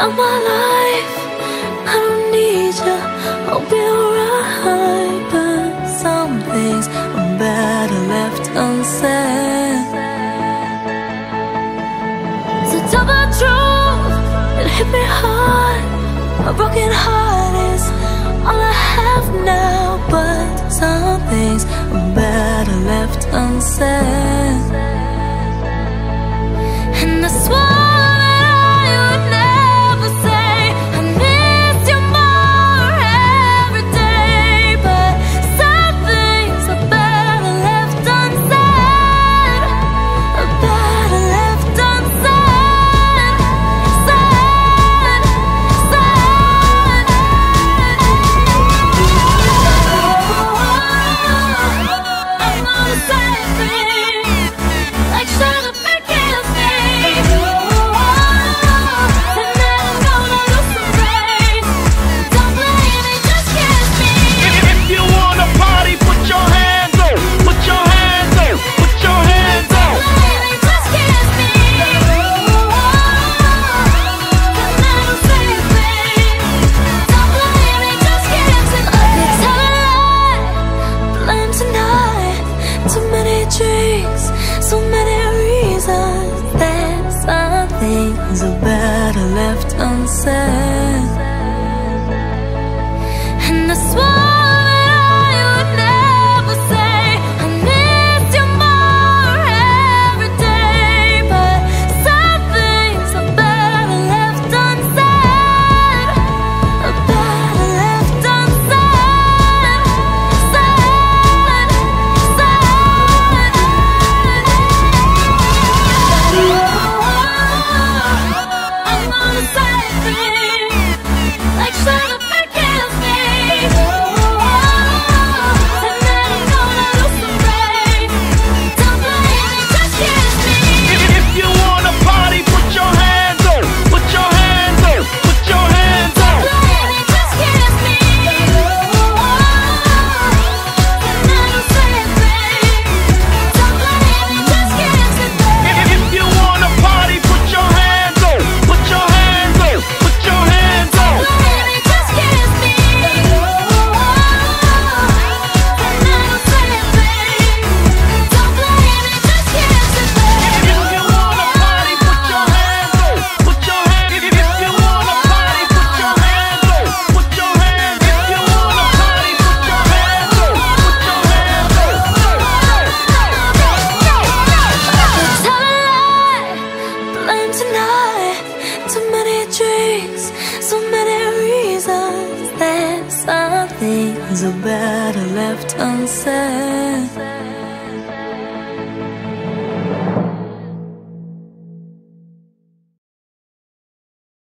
of my life. I don't need you, I'll be alright. But some things are better left unsaid. So tell the truth, it hit me hard. A broken heart is all I have now. But some things are better left unsaid. And I swore so many reasons that some things are better left unsaid. And I swore so many reasons that some things are better left unsaid.